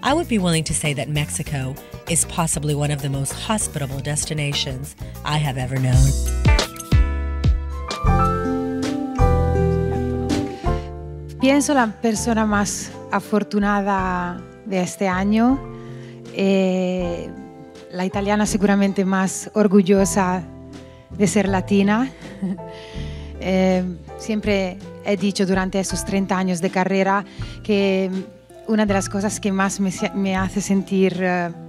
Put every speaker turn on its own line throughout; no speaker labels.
I would be willing to say that Mexico is possibly one of the most hospitable destinations I have ever known.
Pienso la persona más afortunada de este año, la italiana seguramente más orgullosa de ser latina. Siempre he dicho durante esos 30 años de carrera que una de las cosas que más me hace sentir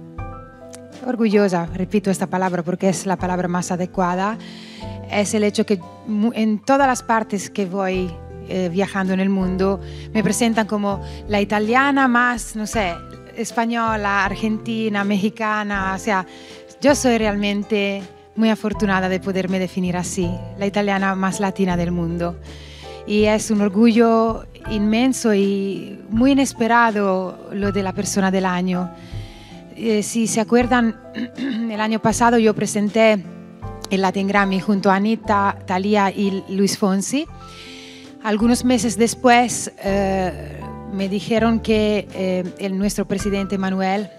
orgullosa, repito esta palabra porque es la palabra más adecuada, es el hecho que en todas las partes que voy viajando en el mundo me presentan como la italiana más, no sé, española, argentina, mexicana, o sea, yo soy realmente muy afortunada de poderme definir así, la italiana más latina del mundo. Y es un orgullo inmenso y muy inesperado lo de la persona del año. Si se acuerdan, el año pasado yo presenté el Latin Grammy junto a Anita, Thalía y Luis Fonsi. Algunos meses después me dijeron que nuestro presidente Manuel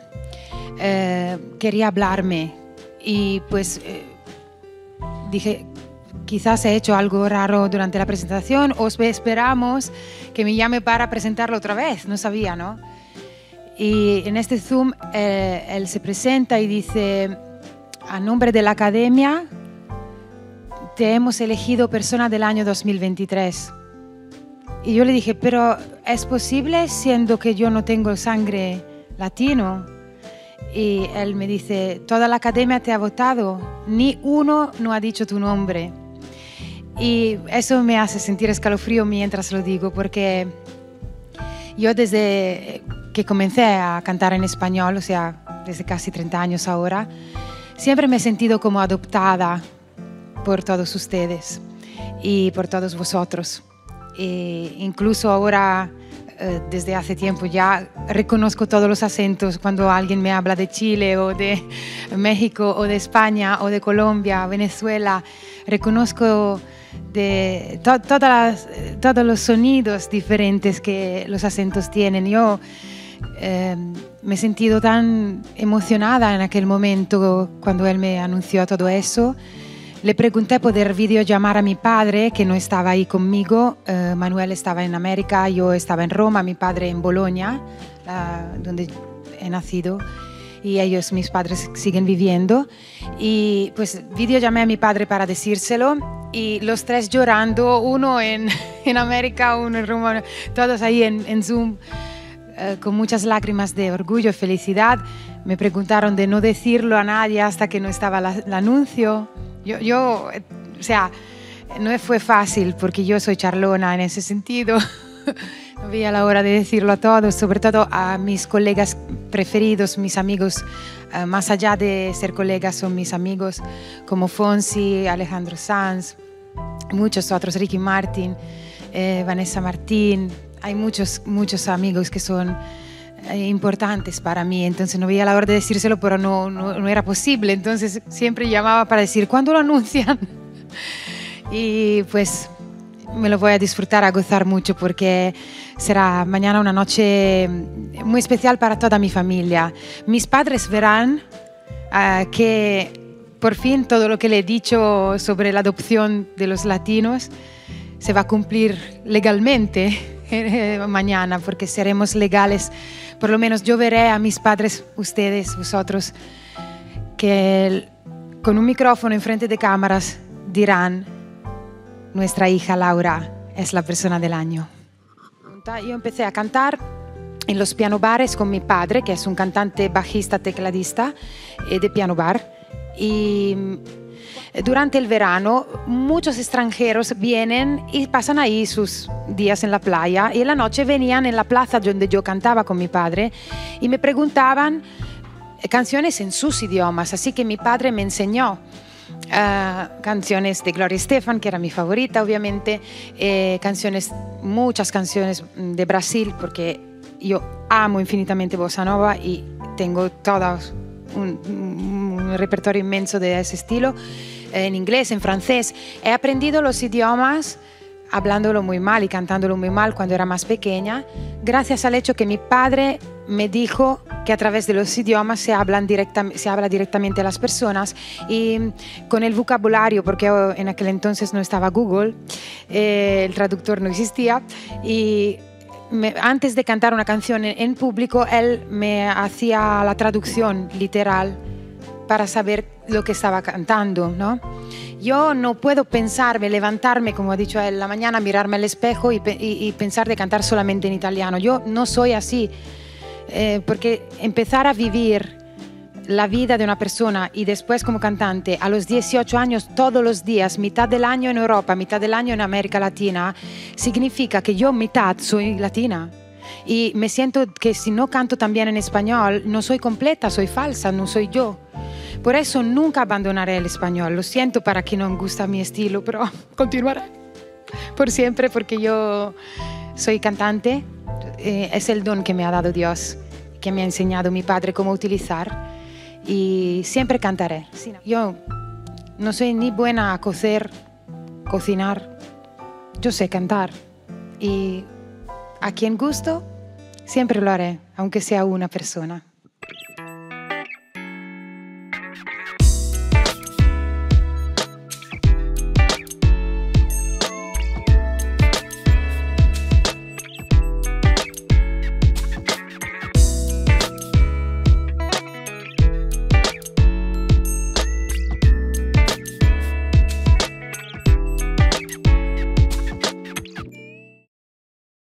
quería hablarme y pues dije, quizás he hecho algo raro durante la presentación o esperamos que me llame para presentarlo otra vez, no sabía, ¿no? Y en este Zoom él se presenta y dice, a nombre de la Academia te hemos elegido persona del año 2023. Y yo le dije, pero ¿es posible siendo que yo no tengo sangre latino? Y él me dice, toda la Academia te ha votado, ni uno no ha dicho tu nombre. Y eso me hace sentir escalofrío mientras lo digo, porque yo desde que comencé a cantar en español, o sea, desde casi 30 años ahora, siempre me he sentido como adoptada por todos ustedes y por todos vosotros. E incluso ahora, desde hace tiempo ya, reconozco todos los acentos cuando alguien me habla de Chile o de México o de España o de Colombia, Venezuela. Reconozco de todos los sonidos diferentes que los acentos tienen. Yo me he sentido tan emocionada en aquel momento cuando él me anunció todo eso. Le pregunté poder videollamar a mi padre, que no estaba ahí conmigo. Manuel estaba en América, yo estaba en Roma, mi padre en Bolonia, donde he nacido. Y ellos, mis padres, siguen viviendo. Y pues videollamé a mi padre para decírselo. Y los tres llorando, uno en América, uno en Roma, todos ahí en Zoom, con muchas lágrimas de orgullo y felicidad. Me preguntaron de no decirlo a nadie hasta que no estaba el anuncio. O sea, no fue fácil porque yo soy charlona en ese sentido. No veía la hora de decirlo a todos, sobre todo a mis colegas preferidos, mis amigos, más allá de ser colegas, son mis amigos como Fonsi, Alejandro Sanz, muchos otros, Ricky Martin, Vanessa Martín. Hay muchos amigos que son importantes para mí, entonces no veía la hora de decírselo, pero no era posible, entonces siempre llamaba para decir, ¿cuándo lo anuncian? Y pues me lo voy a disfrutar, a gozar mucho, porque será mañana una noche muy especial para toda mi familia. Mis padres verán que por fin todo lo que le he dicho sobre la adopción de los latinos se va a cumplir legalmente mañana, porque seremos legales. Por lo menos yo veré a mis padres, ustedes, vosotros, que con un micrófono enfrente de cámaras dirán, nuestra hija Laura es la persona del año. Yo empecé a cantar en los piano bares con mi padre, que es un cantante, bajista, tecladista de piano bar. Y durante el verano muchos extranjeros vienen y pasan ahí sus días en la playa, y en la noche venían en la plaza donde yo cantaba con mi padre y me preguntaban canciones en sus idiomas, así que mi padre me enseñó canciones de Gloria Estefan, que era mi favorita obviamente, muchas canciones de Brasil, porque yo amo infinitamente bossa nova y tengo todo un repertorio inmenso de ese estilo, en inglés, en francés. He aprendido los idiomas hablándolo muy mal y cantándolo muy mal cuando era más pequeña, gracias al hecho que mi padre me dijo que a través de los idiomas se habla directamente a las personas, y con el vocabulario, porque en aquel entonces no estaba Google, el traductor no existía, y antes de cantar una canción en público, él me hacía la traducción literal para saber lo que estaba cantando, ¿no? Yo no puedo pensarme, levantarme, como ha dicho él, la mañana, mirarme al espejo y pensar de cantar solamente en italiano. Yo no soy así, porque empezar a vivir la vida de una persona y después como cantante a los 18 años todos los días, mitad del año en Europa, mitad del año en América Latina, significa que yo mitad soy latina. Y me siento que si no canto también en español, no soy completa, soy falsa, no soy yo. Por eso nunca abandonaré el español. Lo siento para quien no gusta mi estilo, pero continuaré por siempre, porque yo soy cantante. Es el don que me ha dado Dios, que me ha enseñado mi padre cómo utilizar, y siempre cantaré. Yo no soy ni buena a cocinar. Yo sé cantar, y a quien gusto siempre lo haré, aunque sea una persona.